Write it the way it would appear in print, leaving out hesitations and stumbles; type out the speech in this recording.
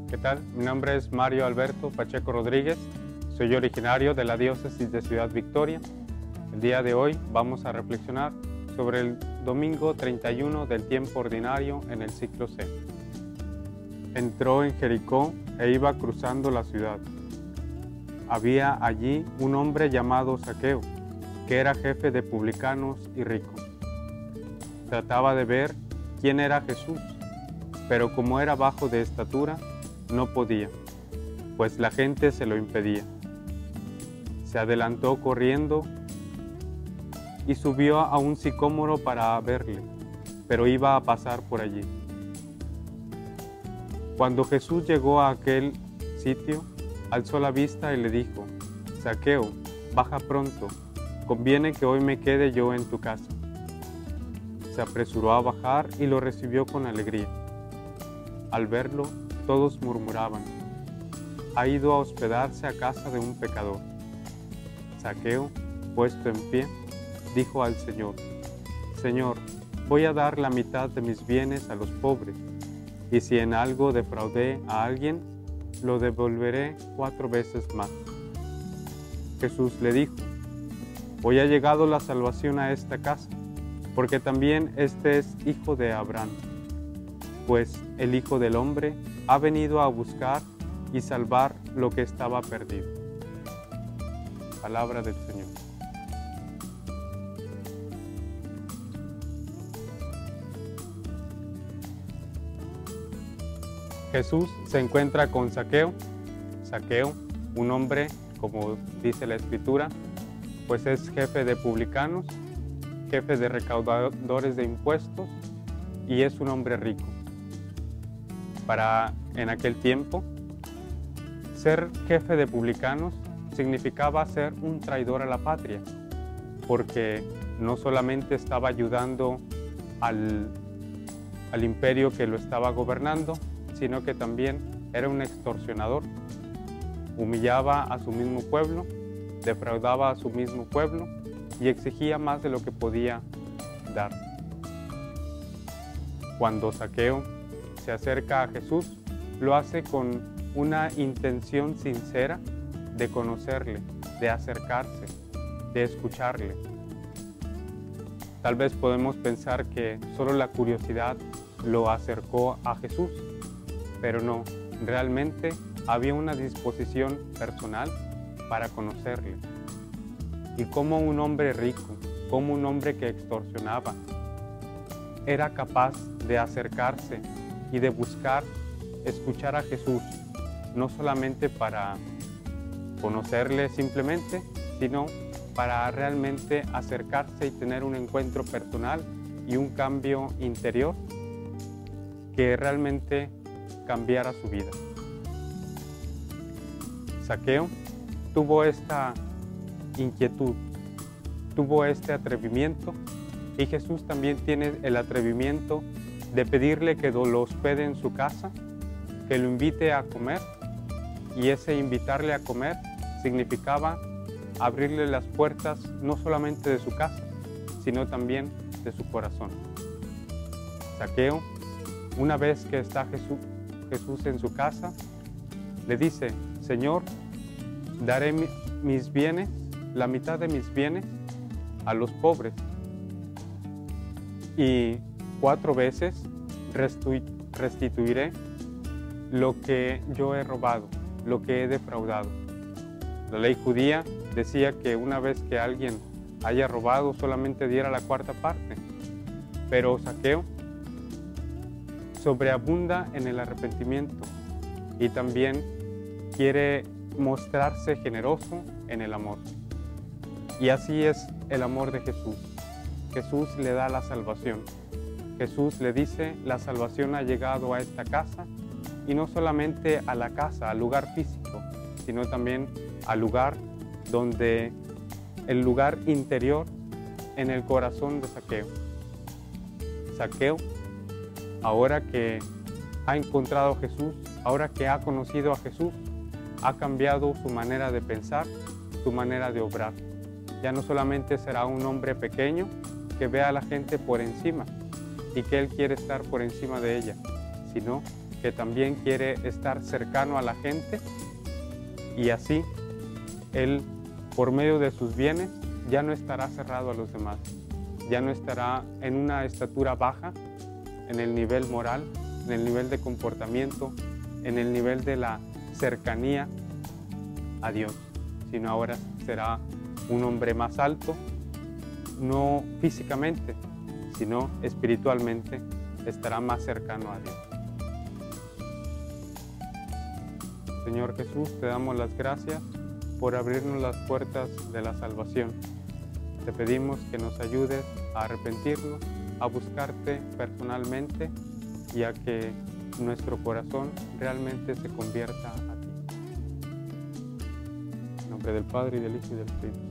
¿Qué tal? Mi nombre es Mario Alberto Pacheco Rodríguez, soy originario de la diócesis de Ciudad Victoria. El día de hoy vamos a reflexionar sobre el domingo 31 del tiempo ordinario en el ciclo C. Entró en Jericó e iba cruzando la ciudad. Había allí un hombre llamado Zaqueo, que era jefe de publicanos y rico. Trataba de ver quién era Jesús, pero como era bajo de estatura, no podía, pues la gente se lo impedía. Se adelantó corriendo y subió a un sicómoro para verle, pero iba a pasar por allí. Cuando Jesús llegó a aquel sitio, alzó la vista y le dijo: Zaqueo, baja pronto, conviene que hoy me quede yo en tu casa. Se apresuró a bajar y lo recibió con alegría. Al verlo, todos murmuraban: ha ido a hospedarse a casa de un pecador. Zaqueo, puesto en pie, dijo al Señor: Señor, voy a dar la mitad de mis bienes a los pobres, y si en algo defraudé a alguien, lo devolveré 4 veces más. Jesús le dijo: hoy ha llegado la salvación a esta casa, porque también este es hijo de Abraham, pues el Hijo del Hombre ha venido a buscar y salvar lo que estaba perdido. Palabra del Señor. Jesús se encuentra con Zaqueo. Zaqueo, un hombre, como dice la Escritura, pues es jefe de publicanos, jefe de recaudadores de impuestos y es un hombre rico. En aquel tiempo, ser jefe de publicanos significaba ser un traidor a la patria, porque no solamente estaba ayudando al imperio que lo estaba gobernando, sino que también era un extorsionador. Humillaba a su mismo pueblo, defraudaba a su mismo pueblo y exigía más de lo que podía dar. Cuando Zaqueo se acerca a Jesús, lo hace con una intención sincera de conocerle, de acercarse, de escucharle. Tal vez podemos pensar que solo la curiosidad lo acercó a Jesús, pero no, realmente había una disposición personal para conocerle. Y como un hombre rico, como un hombre que extorsionaba, era capaz de acercarse y de buscar escuchar a Jesús, no solamente para conocerle simplemente, sino para realmente acercarse y tener un encuentro personal y un cambio interior que realmente cambiara su vida. Zaqueo tuvo esta inquietud, tuvo este atrevimiento, y Jesús también tiene el atrevimiento de pedirle que lo hospede en su casa, que lo invite a comer, y ese invitarle a comer significaba abrirle las puertas no solamente de su casa, sino también de su corazón. Zaqueo, una vez que está Jesús en su casa, le dice: Señor, daré mis bienes, la mitad de mis bienes, a los pobres, y 4 veces restituiré lo que yo he robado, lo que he defraudado. La ley judía decía que una vez que alguien haya robado solamente diera la 4ª parte, pero Zaqueo sobreabunda en el arrepentimiento y también quiere mostrarse generoso en el amor. Y así es el amor de Jesús. Jesús le da la salvación. Jesús le dice: la salvación ha llegado a esta casa, y no solamente a la casa, al lugar físico, sino también al lugar donde, el lugar interior, en el corazón de Zaqueo. Zaqueo, ahora que ha encontrado a Jesús, ahora que ha conocido a Jesús, ha cambiado su manera de pensar, su manera de obrar. Ya no solamente será un hombre pequeño que ve a la gente por encima y que él quiere estar por encima de ella, sino que también quiere estar cercano a la gente, y así Él, por medio de sus bienes, ya no estará cerrado a los demás, ya no estará en una estatura baja, en el nivel moral, en el nivel de comportamiento, en el nivel de la cercanía a Dios, sino ahora será un hombre más alto, no físicamente, sino espiritualmente, estará más cercano a Dios. Señor Jesús, te damos las gracias por abrirnos las puertas de la salvación. Te pedimos que nos ayudes a arrepentirnos, a buscarte personalmente y a que nuestro corazón realmente se convierta a ti. En nombre del Padre, y del Hijo, y del Espíritu.